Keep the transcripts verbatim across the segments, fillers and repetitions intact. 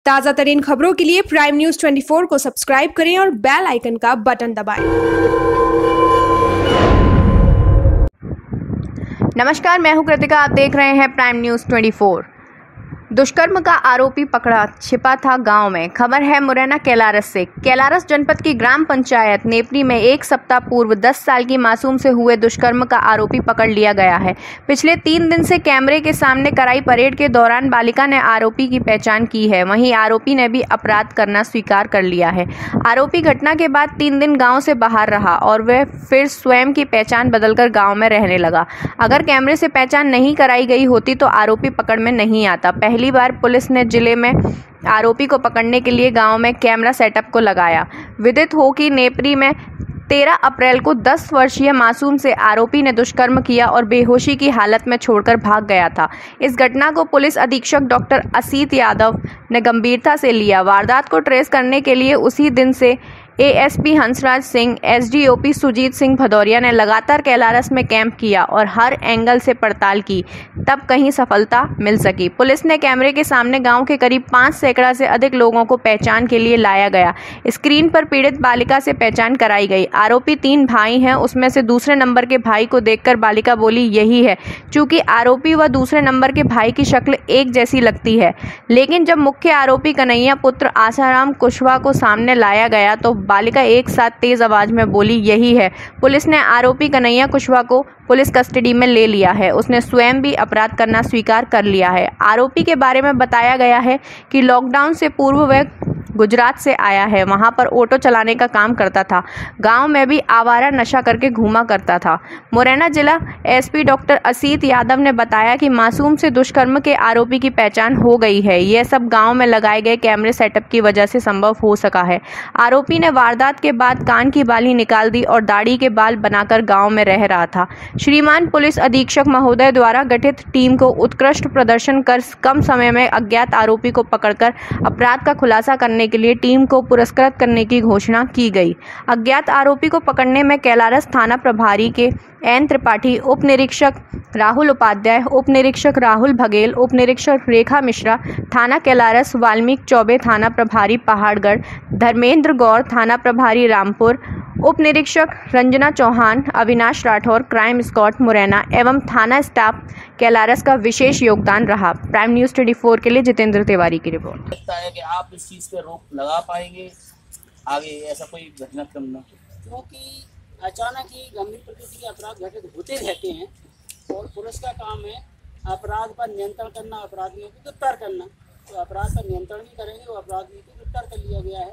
ताज़ा तरीन खबरों के लिए प्राइम न्यूज़ चौबीस को सब्सक्राइब करें और बेल आइकन का बटन दबाएं। नमस्कार, मैं हूं कृतिका। आप देख रहे हैं प्राइम न्यूज़ चौबीस। दुष्कर्म का आरोपी पकड़ा, छिपा था गांव में। खबर है मुरैना कैलारस से। कैलारस जनपद की ग्राम पंचायत नेपरी में एक सप्ताह पूर्व दस साल की मासूम से हुए दुष्कर्म का आरोपी पकड़ लिया गया है। पिछले तीन दिन से कैमरे के सामने कराई परेड के दौरान बालिका ने आरोपी की पहचान की है। वहीं आरोपी ने भी अपराध करना स्वीकार कर लिया है। आरोपी घटना के बाद तीन दिन गाँव से बाहर रहा और वह फिर स्वयं की पहचान बदलकर गाँव में रहने लगा। अगर कैमरे से पहचान नहीं कराई गई होती तो आरोपी पकड़ में नहीं आता। पहली बार पुलिस ने जिले में आरोपी को पकड़ने के लिए गांव में कैमरा सेटअप को लगाया। विदित हो कि नेपरी में तेरह अप्रैल को दस वर्षीय मासूम से आरोपी ने दुष्कर्म किया और बेहोशी की हालत में छोड़कर भाग गया था। इस घटना को पुलिस अधीक्षक डॉक्टर असीत यादव ने गंभीरता से लिया। वारदात को ट्रेस करने के लिए उसी दिन से एएसपी हंसराज सिंह, एसडीओपी सुजीत सिंह भदौरिया ने लगातार कैलारस में कैंप किया और हर एंगल से पड़ताल की, तब कहीं सफलता मिल सकी। पुलिस ने कैमरे के सामने गांव के करीब पाँच सैकड़ा से अधिक लोगों को पहचान के लिए लाया गया। स्क्रीन पर पीड़ित बालिका से पहचान कराई गई। आरोपी तीन भाई हैं, उसमें से दूसरे नंबर के भाई को देखकर बालिका बोली यही है। चूंकि आरोपी व दूसरे नंबर के भाई की शक्ल एक जैसी लगती है, लेकिन जब मुख्य आरोपी कन्हैया पुत्र आसाराम कुशवाहा को सामने लाया गया तो बालिका एक साथ तेज आवाज में बोली यही है। पुलिस ने आरोपी कन्हैया कुशवाहा को पुलिस कस्टडी में ले लिया है। उसने स्वयं भी अपराध करना स्वीकार कर लिया है। आरोपी के बारे में बताया गया है कि लॉकडाउन से पूर्व वह गुजरात से आया है। वहां पर ऑटो चलाने का काम करता था। गांव में भी आवारा नशा करके घूमा करता था। मुरैना जिला एसपी डॉक्टर असीत यादव ने बताया कि मासूम से दुष्कर्म के आरोपी की पहचान हो गई है। यह सब गांव में लगाए गए कैमरे सेटअप की वजह से संभव हो सका है। आरोपी ने वारदात के बाद कान की बाली निकाल दी और दाढ़ी के बाल बनाकर गाँव में रह रहा था। श्रीमान पुलिस अधीक्षक महोदय द्वारा गठित टीम को उत्कृष्ट प्रदर्शन कर कम समय में अज्ञात आरोपी को पकड़कर अपराध का खुलासा करने के लिए टीम को पुरस्कृत करने की घोषणा की गई। अज्ञात आरोपी को पकड़ने में कैलारस थाना प्रभारी के एन त्रिपाठी, उप निरीक्षक राहुल उपाध्याय, उप निरीक्षक राहुल बघेल, उप निरीक्षक रेखा मिश्रा, थाना कैलारस वाल्मीकि चौबे, थाना प्रभारी पहाड़गढ़ धर्मेंद्र गौर, थाना प्रभारी रामपुर, उप निरीक्षक रंजना चौहान, अविनाश राठौर, क्राइम स्क्वाड मुरैना एवं थाना स्टाफ कैलारस का विशेष योगदान रहा। प्राइम न्यूज़ चौबीस के लिए जितेंद्र तिवारी की रिपोर्ट। लगता है कि आप इस चीज़ पे रोक लगा पाएंगे आगे ऐसा कोई घटनाक्रम न, क्योंकि अचानक ही गंभीर प्रकृति के अपराध घटित होते रहते हैं और पुलिस का काम है अपराध पर नियंत्रण करना, अपराधियों को गिरफ्तार करना। तो अपराध पर नियंत्रण भी करेंगे, वो अपराधियों को गिरफ्तार कर लिया गया है।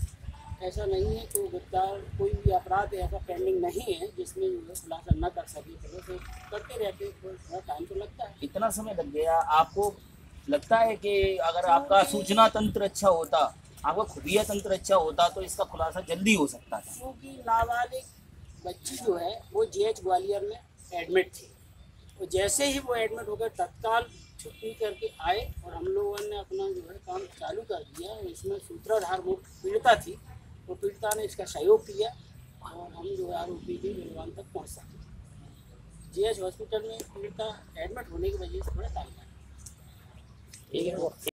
ऐसा नहीं है कि गिरफ्तार कोई भी अपराध ऐसा पेंडिंग नहीं है जिसमें खुलासा न कर सके। पुलिस करते रहते हैं, थोड़ा टाइम तो लगता है। कितना समय लग गया आपको? लगता है कि अगर आपका सूचना तंत्र अच्छा होता, आपका खुफिया तंत्र अच्छा होता तो इसका खुलासा जल्दी हो सकता था। क्योंकि नाबालिग बच्ची जो है वो जीएच ग्वालियर में एडमिट थी। तो जैसे ही वो एडमिट होकर तत्काल छुट्टी करके आए और हम लोगों ने अपना जो है काम चालू कर दिया। इसमें सूत्रधार वो पीड़िता थी, तो पीड़िता ने इसका सहयोग किया और हम जो है आरोपी के निर्वाण तक पहुँच सके। जीएच हॉस्पिटल में पीड़िता एडमिट होने की वजह से थोड़ा टाइम लगा। ठीक है।